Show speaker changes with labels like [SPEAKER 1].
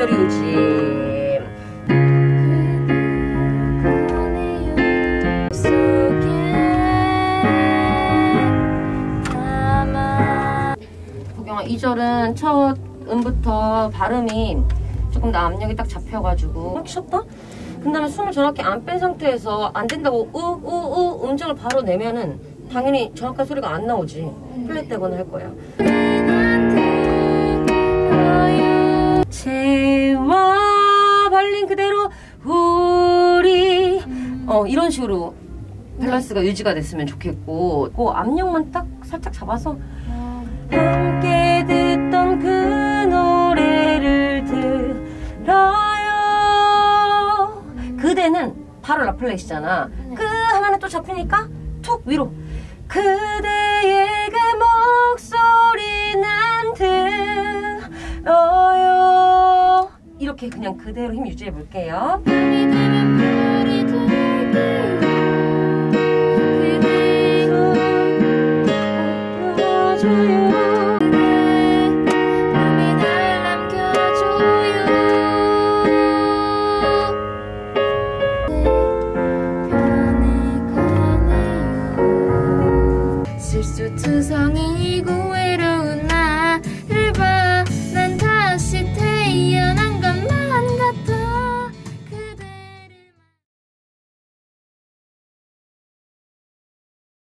[SPEAKER 1] 목소리 유지. 보경아, 2절은 첫 음부터 발음이 조금 더 압력이 딱 잡혀가지고 쉬었다? 그 다음에 숨을 정확히 안 뺀 상태에서 안 된다고 우우우 음정을 바로 내면은 당연히 정확한 소리가 안 나오지. 플랫되거나 할 거야. 채와 발린 그대로 우리 이런 식으로 밸런스가 유지가 됐으면 좋겠고, 그 압력만 딱 살짝 잡아서 함께 듣던 그 노래를 들어요. 그대는 바로 라플렛이잖아. 그 하나는 또 잡히니까 툭 위로. 그대의 그 목소리 난 들어요. 이렇게 그냥 그대로 힘 유지해 볼게요.